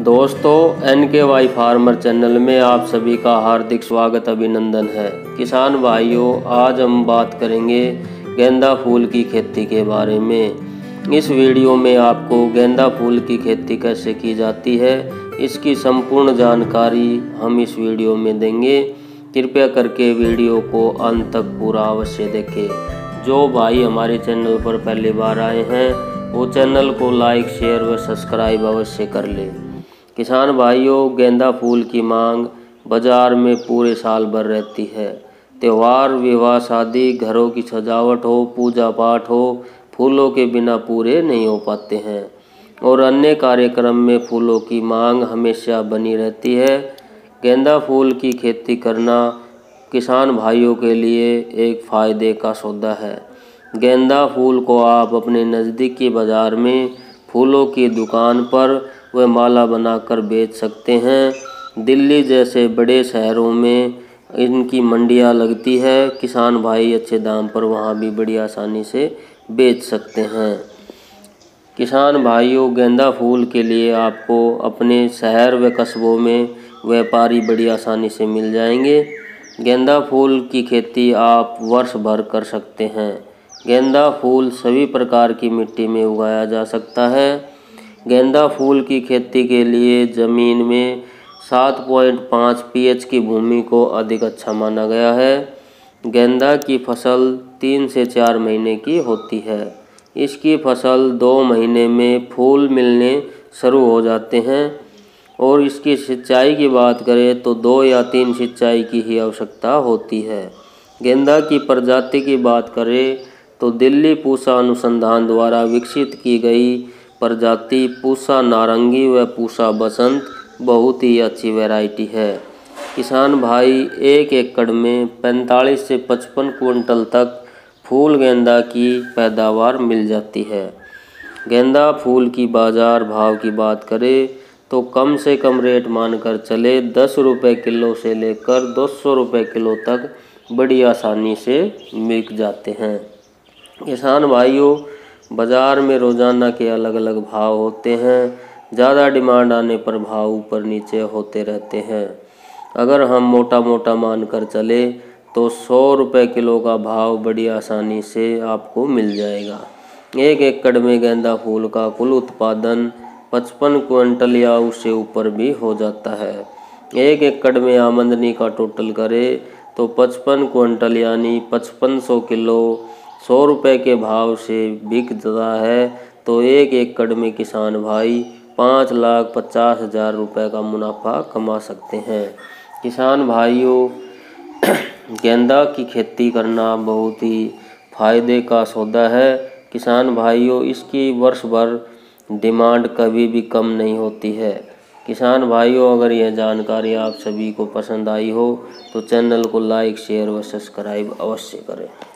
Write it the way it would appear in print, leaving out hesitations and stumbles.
दोस्तों NKY farmer channel में आप सभी का हार्दिक स्वागत अभिनंदन है। किसान भाइयों, आज हम बात करेंगे गेंदा फूल की खेती के बारे में। इस वीडियो में आपको गेंदा फूल की खेती कैसे की जाती है, इसकी संपूर्ण जानकारी हम इस वीडियो में देंगे। कृपया करके वीडियो को अंत तक पूरा अवश्य देखें। जो भाई हमारे चैनल पर पहली बार आए हैं वो चैनल को लाइक, शेयर व सब्सक्राइब अवश्य कर ले। किसान भाइयों, गेंदा फूल की मांग बाज़ार में पूरे साल भर रहती है। त्यौहार, विवाह, शादी, घरों की सजावट हो, पूजा पाठ हो, फूलों के बिना पूरे नहीं हो पाते हैं और अन्य कार्यक्रम में फूलों की मांग हमेशा बनी रहती है। गेंदा फूल की खेती करना किसान भाइयों के लिए एक फ़ायदे का सौदा है। गेंदा फूल को आप अपने नज़दीकी बाज़ार में फूलों की दुकान पर वे माला बनाकर बेच सकते हैं। दिल्ली जैसे बड़े शहरों में इनकी मंडियां लगती है। किसान भाई अच्छे दाम पर वहां भी बड़ी आसानी से बेच सकते हैं। किसान भाइयों, गेंदा फूल के लिए आपको अपने शहर व कस्बों में व्यापारी बड़ी आसानी से मिल जाएंगे। गेंदा फूल की खेती आप वर्ष भर कर सकते हैं। गेंदा फूल सभी प्रकार की मिट्टी में उगाया जा सकता है। गेंदा फूल की खेती के लिए ज़मीन में 7.5 pH की भूमि को अधिक अच्छा माना गया है। गेंदा की फसल 3 से 4 महीने की होती है। इसकी फसल 2 महीने में फूल मिलने शुरू हो जाते हैं और इसकी सिंचाई की बात करें तो 2 या 3 सिंचाई की ही आवश्यकता होती है। गेंदा की प्रजाति की बात करें तो दिल्ली पूसा अनुसंधान द्वारा विकसित की गई प्रजाति पूसा नारंगी व पूसा बसंत बहुत ही अच्छी वैरायटी है। किसान भाई, 1 एकड़ में 45 से 55 क्विंटल तक फूल गेंदा की पैदावार मिल जाती है। गेंदा फूल की बाज़ार भाव की बात करें तो कम से कम रेट मानकर चले 10 रुपये किलो से लेकर 200 रुपये किलो तक बड़ी आसानी से बिक जाते हैं। किसान भाइयों, बाज़ार में रोज़ाना के अलग अलग भाव होते हैं। ज़्यादा डिमांड आने पर भाव ऊपर नीचे होते रहते हैं। अगर हम मोटा मान कर चले तो 100 रुपये किलो का भाव बड़ी आसानी से आपको मिल जाएगा। 1 एकड़ में गेंदा फूल का कुल उत्पादन 55 क्विंटल या उससे ऊपर भी हो जाता है। 1 एकड़ में आमदनी का टोटल करें तो 55 क्विंटल यानी 5500 किलो 100 रुपये के भाव से बिक जाता है। तो 1 एकड़ में किसान भाई 5,50,000 रुपये का मुनाफा कमा सकते हैं। किसान भाइयों, गेंदा की खेती करना बहुत ही फ़ायदे का सौदा है। किसान भाइयों, इसकी वर्ष भर डिमांड कभी भी कम नहीं होती है। किसान भाइयों, अगर यह जानकारी आप सभी को पसंद आई हो तो चैनल को लाइक, शेयर व सब्सक्राइब अवश्य करें।